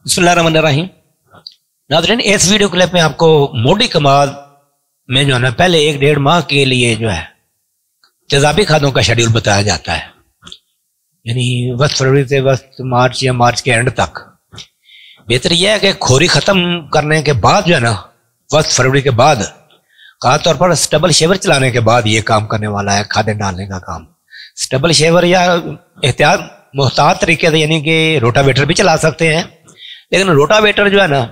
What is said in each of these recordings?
बिस्मिल्लाहिर्रहमानिर्रहीम। नाज़रीन, इस वीडियो क्लिप में आपको मोटी कमाद में जो है ना पहले 1-1.5 माह के लिए जो है तेजाबी खादों का शेड्यूल बताया जाता है। यानी वस्त फरवरी से वस्त मार्च या मार्च के एंड तक। बेहतर यह है कि खोरी ख़त्म करने के बाद जो है ना वस्त फरवरी के बाद खास तौर पर स्टबल शेवर चलाने के बाद ये काम करने वाला है, खादें डालने का काम। स्टबल शेवर या एहतियात मुहतात तरीके से यानी कि रोटावेटर भी चला सकते हैं, लेकिन रोटावेटर जो है ना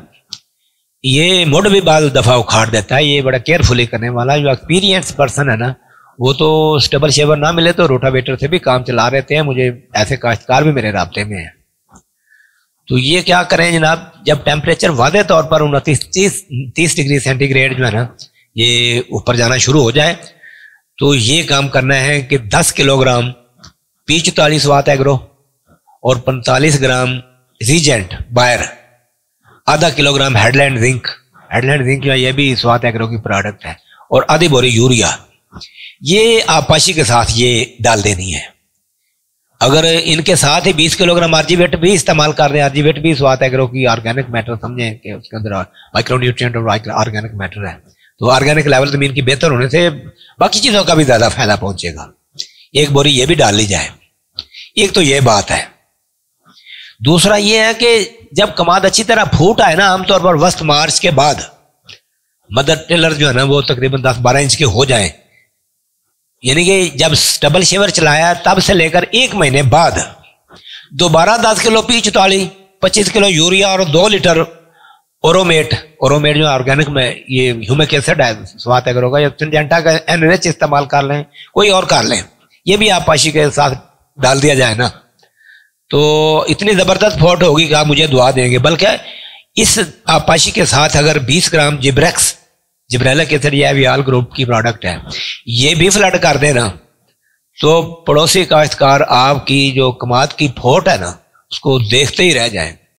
ये मुड भी बाल दफ़ा उखाड़ देता है। ये बड़ा केयरफुली करने वाला जो एक्सपीरियंस पर्सन है ना वो तो स्टबल शेवर ना मिले तो रोटावेटर से भी काम चला रहते हैं। मुझे ऐसे काश्तकार भी मेरे राब्ते में हैं। तो ये क्या करें जनाब, जब टेम्परेचर वादे तौर पर 29-30 डिग्री सेंटीग्रेड जो है ना ये ऊपर जाना शुरू हो जाए तो ये काम करना है कि 10 किलोग्राम P44 वाट एग्रो और 45 ग्राम रीजेंट बायर, आधा किलोग्राम हेडलैंड जिंक जो है ये भी स्वात एग्रो की प्रोडक्ट है, और आधी बोरी यूरिया, ये आपाशी के साथ ये डाल देनी है। अगर इनके साथ ही 20 किलोग्राम आर्जीवेट भी इस्तेमाल कर रहे हैं, आर्जीवेट भी स्वात एग्रो की ऑर्गेनिक मैटर समझें कि उसके अंदर माइक्रोन्यूट्रिएंट और ऑर्गेनिक मैटर है, तो ऑर्गेनिक लेवल जमीन की बेहतर होने से बाकी चीजों का भी ज्यादा फायदा पहुंचेगा। एक बोरी ये भी डाल ली जाए। एक तो ये बात है। दूसरा ये है कि जब कमाद अच्छी तरह फूट आए ना, आमतौर पर वस्त मार्च के बाद मदर टेलर जो है ना वो तकरीबन 10-12 इंच के हो जाए, यानी कि जब स्टबल शेवर चलाया तब से लेकर 1 महीने बाद दोबारा 10 किलो P44, 25 किलो यूरिया और 2 लीटर ओरोमेट जो ऑर्गेनिक में ये ह्यूमिक एसिड है स्वात एग्रो का, या सिंजेंटा का एनरिच इस्तेमाल कर लें, कोई और कर लें, ये भी आपाशी के साथ डाल दिया जाए ना तो इतनी जबरदस्त फोट होगी कि आप मुझे दुआ देंगे। बल्कि इस आपाशी के साथ अगर 20 ग्राम जिब्रेलिक एसिड या वियाल ग्रुप की प्रोडक्ट है ये भी फ्लड कर देना तो पड़ोसी काश्तकार आपकी जो कमाद की फोट है ना उसको देखते ही रह जाए।